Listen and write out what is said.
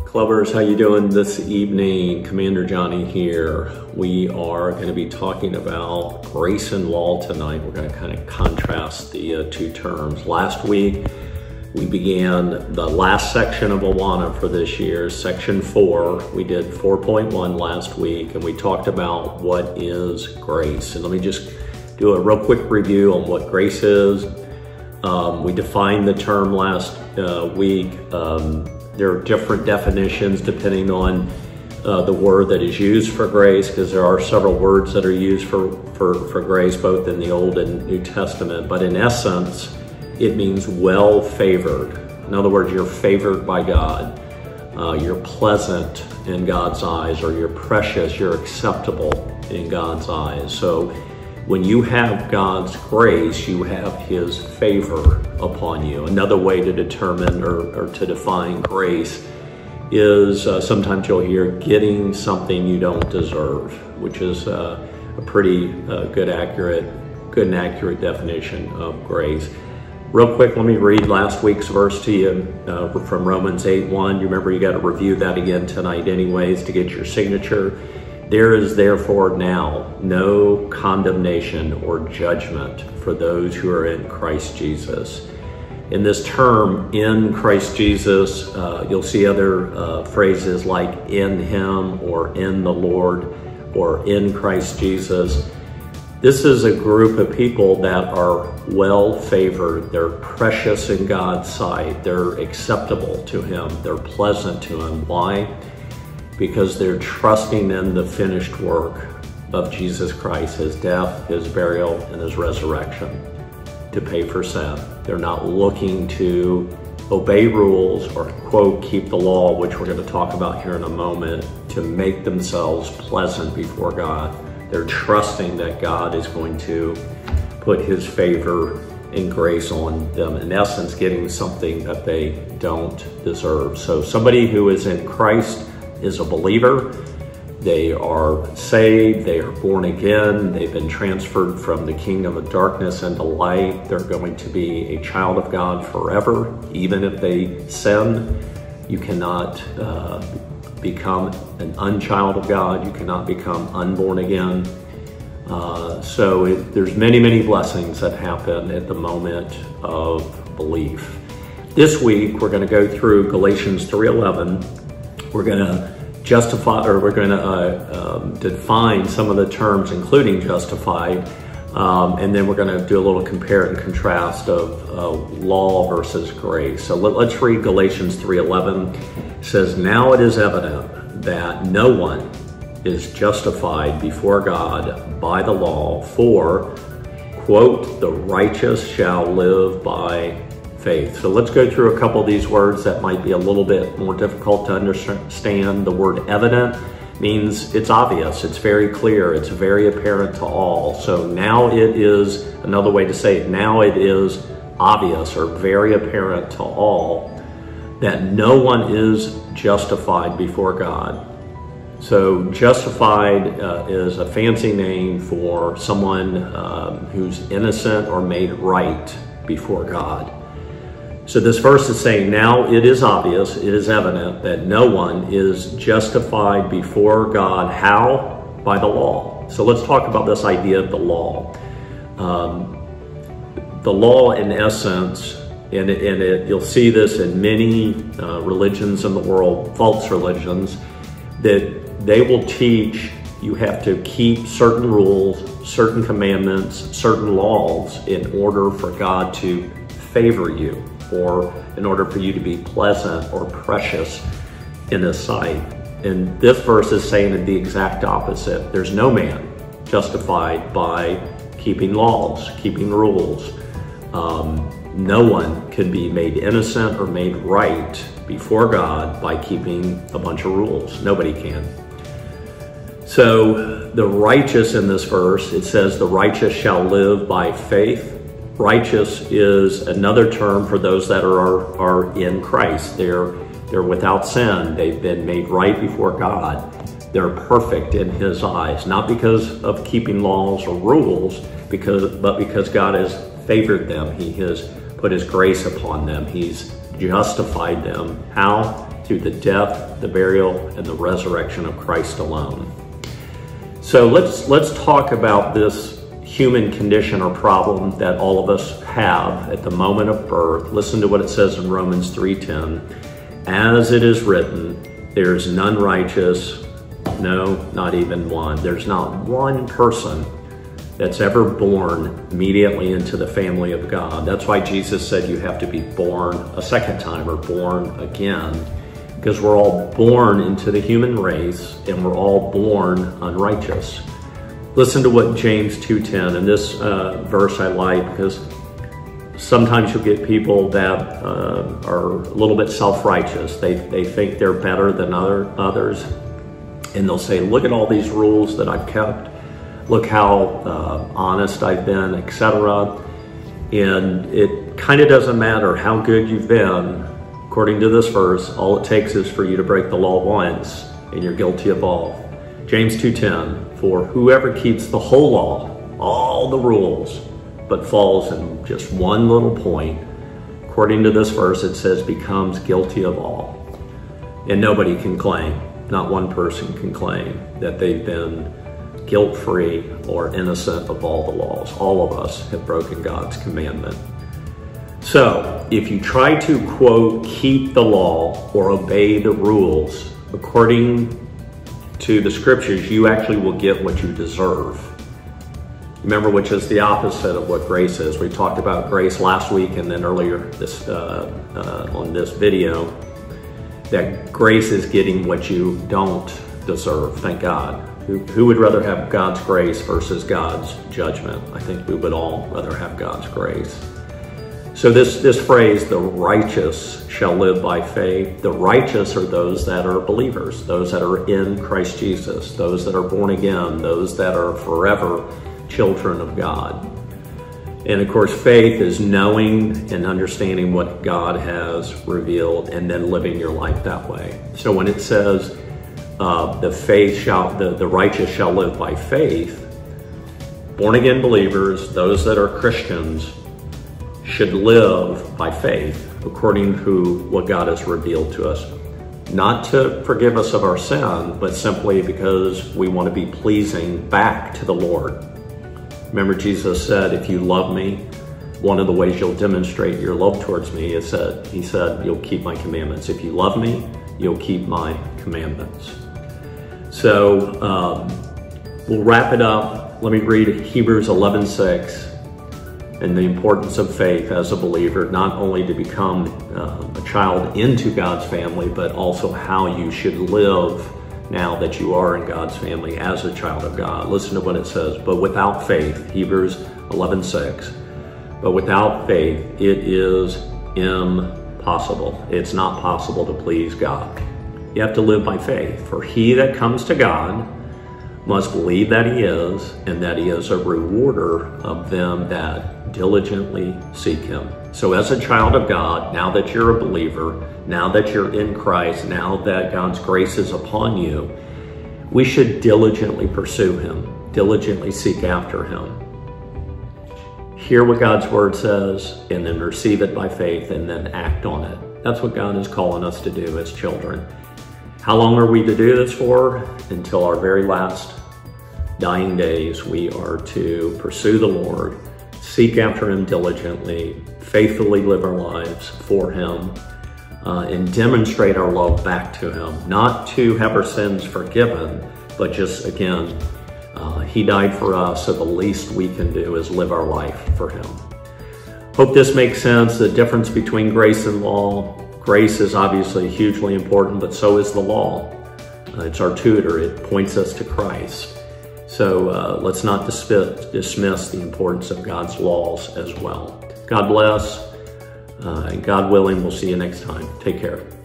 Clubbers, how you doing this evening? Commander Johnny here. We are going to be talking about grace and law tonight. We're going to kind of contrast the two terms. Last week, we began the last section of Awana for this year, section 4. We did 4.1 last week, and we talked about what is grace. And let me just do a real quick review on what grace is. We defined the term last week. There are different definitions depending on the word that is used for grace, because there are several words that are used for grace, both in the Old and New Testament. But in essence, it means well favored. In other words, you're favored by God. You're pleasant in God's eyes, or you're precious, you're acceptable in God's eyes. So when you have God's grace, you have His favor upon you. Another way to determine or to define grace is sometimes you'll hear getting something you don't deserve, which is a pretty good and accurate definition of grace. Real quick, let me read last week's verse to you from Romans 8:1. You remember, you got to review that again tonight anyways to get your signature. There is therefore now no condemnation or judgment for those who are in Christ Jesus. In this term, in Christ Jesus, you'll see other phrases like in Him, or in the Lord, or in Christ Jesus. This is a group of people that are well favored. They're precious in God's sight. They're acceptable to Him. They're pleasant to Him. Why? Because they're trusting in the finished work of Jesus Christ, His death, His burial, and His resurrection to pay for sin. They're not looking to obey rules or, quote, keep the law, which we're going to talk about here in a moment, to make themselves pleasant before God. They're trusting that God is going to put His favor and grace on them, in essence, getting something that they don't deserve. So somebody who is in Christ is a believer. They are saved, they are born again, they've been transferred from the kingdom of darkness into light. They're going to be a child of God forever. Even if they sin, you cannot become an unchild of God. You cannot become unborn again. There's many blessings that happen at the moment of belief. This week, we're going to go through Galatians 3:11. We're going to define some of the terms, including justified, and then we're going to do a little compare and contrast of law versus grace. So let's read Galatians 3:11. It says, "Now it is evident that no one is justified before God by the law, for, quote, the righteous shall live by faith." So let's go through a couple of these words that might be a little bit more difficult to understand. The word evident means it's obvious, it's very clear, it's very apparent to all. So now it is, another way to say it, now it is obvious or very apparent to all that no one is justified before God. So justified is a fancy name for someone who's innocent or made right before God. So this verse is saying, now it is obvious, it is evident that no one is justified before God. How? By the law. So let's talk about this idea of the law. The law, in essence, you'll see this in many religions in the world, false religions, that they will teach you have to keep certain rules, certain commandments, certain laws in order for God to favor you, or in order for you to be pleasant or precious in His sight. And this verse is saying the exact opposite. There's no man justified by keeping laws, keeping rules. No one can be made innocent or made right before God by keeping a bunch of rules. Nobody can. So the righteous in this verse, it says the righteous shall live by faith. Righteous is another term for those that are in Christ. They're without sin. They've been made right before God. They're perfect in His eyes, not because of keeping laws or rules, but because God has favored them. He has put His grace upon them. He's justified them. How? through the death, the burial, and the resurrection of Christ alone. So let's talk about this human condition or problem that all of us have at the moment of birth. Listen to what it says in Romans 3:10. As it is written, there is none righteous, no, not even one. There's not one person that's ever born immediately into the family of God. That's why Jesus said you have to be born a second time or born again, because we're all born into the human race and we're all born unrighteous. Listen to what James 2:10, and this verse I like because sometimes you'll get people that are a little bit self-righteous. They think they're better than others, and they'll say, look at all these rules that I've kept. Look how honest I've been, etc. And it kind of doesn't matter how good you've been. According to this verse, all it takes is for you to break the law once, and you're guilty of all. James 2:10, for whoever keeps the whole law, all the rules, but falls in just one little point, according to this verse, it says becomes guilty of all. And nobody can claim, not one person can claim that they've been guilt-free or innocent of all the laws. All of us have broken God's commandment. So if you try to, quote, keep the law or obey the rules according to the scriptures, you actually will get what you deserve. Remember, which is the opposite of what grace is. We talked about grace last week and then earlier this on this video, that grace is getting what you don't deserve, thank God. Who would rather have God's grace versus God's judgment? I think we would all rather have God's grace. So this phrase, the righteous shall live by faith, the righteous are those that are believers, those that are in Christ Jesus, those that are born again, those that are forever children of God. And of course, faith is knowing and understanding what God has revealed and then living your life that way. So when it says, the righteous shall live by faith, born again believers, those that are Christians, should live by faith according to what God has revealed to us. Not to forgive us of our sin, but simply because we want to be pleasing back to the Lord. Remember, Jesus said, if you love me, one of the ways you'll demonstrate your love towards me is that he said, you'll keep my commandments. If you love me, you'll keep my commandments. So we'll wrap it up. Let me read Hebrews 11:6 and the importance of faith as a believer, not only to become a child into God's family, but also how you should live now that you are in God's family as a child of God. Listen to what it says. But without faith, Hebrews 11:6, but without faith, it is impossible. It's not possible to please God. You have to live by faith. For he that comes to God must believe that he is, and that he is a rewarder of them that diligently seek him. So as a child of God, now that you're a believer, now that you're in Christ, now that God's grace is upon you, we should diligently pursue him, diligently seek after him. Hear what God's word says, and then receive it by faith, and then act on it. That's what God is calling us to do as children. How long are we to do this for? Until our very last dying days. We are to pursue the Lord, seek after him diligently, faithfully live our lives for him, and demonstrate our love back to him. Not to have our sins forgiven, but just, again, he died for us, so the least we can do is live our life for him. Hope this makes sense, the difference between grace and law. Grace is obviously hugely important, but so is the law. It's our tutor. It points us to Christ. So let's not dismiss the importance of God's laws as well. God bless, and God willing, we'll see you next time. Take care.